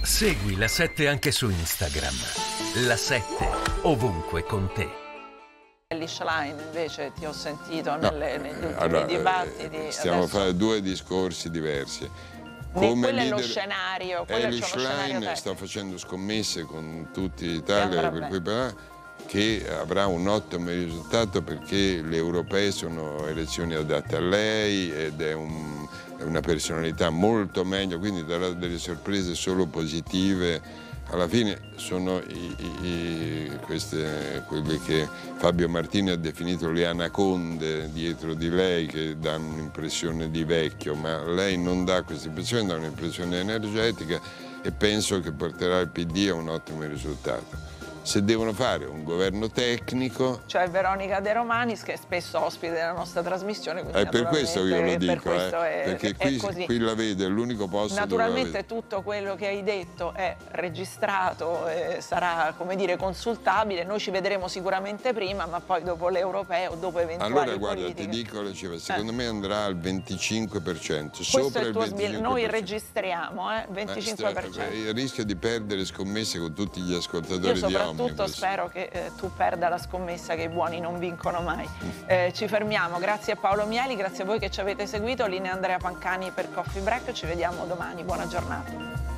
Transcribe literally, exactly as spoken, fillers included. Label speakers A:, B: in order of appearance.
A: Segui La sette anche su Instagram. La sette, ovunque con te.
B: Elly Schlein invece ti ho sentito
C: No,
B: nelle, negli ultimi
C: allora,
B: dibattiti.
C: Stiamo
B: Adesso...
C: a fare due discorsi diversi.
B: Come quello
C: leader,
B: è lo scenario, quello
C: Elly
B: c'è uno scenario
C: Schlein sta
B: tecnico.
C: facendo scommesse con tutti l'Italia per cui parla, che avrà un ottimo risultato perché le europee sono elezioni adatte a lei ed è, un, è una personalità molto meglio, quindi darà delle sorprese solo positive. Alla fine sono i, i, i, queste, quelle che Fabio Martini ha definito le anaconde dietro di lei, che danno un'impressione di vecchio, ma lei non dà questa impressione, dà un'impressione energetica e penso che porterà il P D a un ottimo risultato. Se devono fare un governo tecnico...
B: Cioè Veronica De Romanis, che è spesso ospite della nostra trasmissione.
C: È per questo che io lo dico, eh,
B: è,
C: perché qui,
B: è
C: qui la vede, è l'unico posto
B: naturalmente
C: dove la vede.
B: Tutto quello che hai detto è registrato, eh, sarà, come dire, consultabile. Noi ci vedremo sicuramente prima, ma poi dopo le europee o dopo eventuali
C: Allora guarda,
B: politiche.
C: ti dico, secondo eh. me andrà al venticinque per cento,
B: Questo
C: sopra
B: è il
C: il
B: tuo
C: venticinque per cento.
B: Noi registriamo, eh, venticinque per cento.
C: Il rischio di perdere scommesse con tutti gli ascoltatori
B: Io
C: di Omnibus.
B: soprattutto spero che eh, tu perda la scommessa che i buoni non vincono mai. Eh, ci fermiamo, grazie a Paolo Mieli, grazie a voi che ci avete seguito, linea Andrea Pancani per Coffee Break, ci vediamo domani, buona giornata.